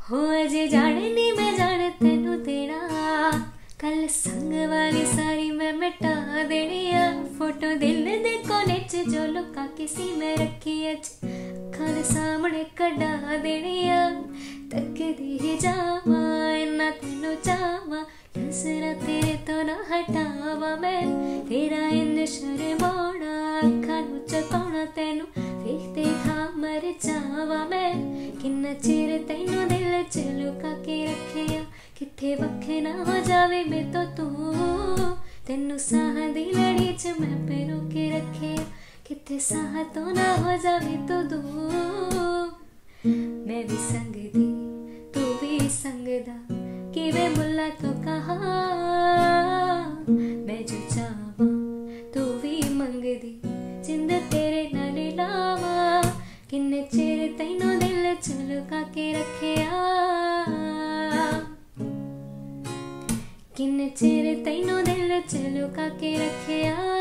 हो अजे जाने नी मैं जाने तेनू देना, कल संग वाली सारी मैं मिटा देनी आ। फोटो दिल दे कोने च जो लुका किसी में रखी अज अखां दे सामने कढा देनी आ। तकदी ही जावा इन्ना तेनू चावा, नज़रां तेरे तो ना हटावा मैं, तेरा इंज शर्माउणा अखां नू चकाउणा तैनू वेखदे था मर जावा मैं। किन्ना चिर तैनू दिल च लुका के रखिया, किथे वखे ना हो जावे मैं तो तू, तेनू साह दी लड़ी च मैं पेरो के रखिया, किथे साह तो ना हो जावे तो दूर। मैं भी संग दी तू भी संग दा, किवें मुल्ला तो कहा मैं जो चाहवां तू भी मंगदी, जिंद तेरे नाल लावा। किन्ने चिर तैनू दिल च लुका के रखिया, किन्ने चिर तैनू दिल च लुका के रखिया।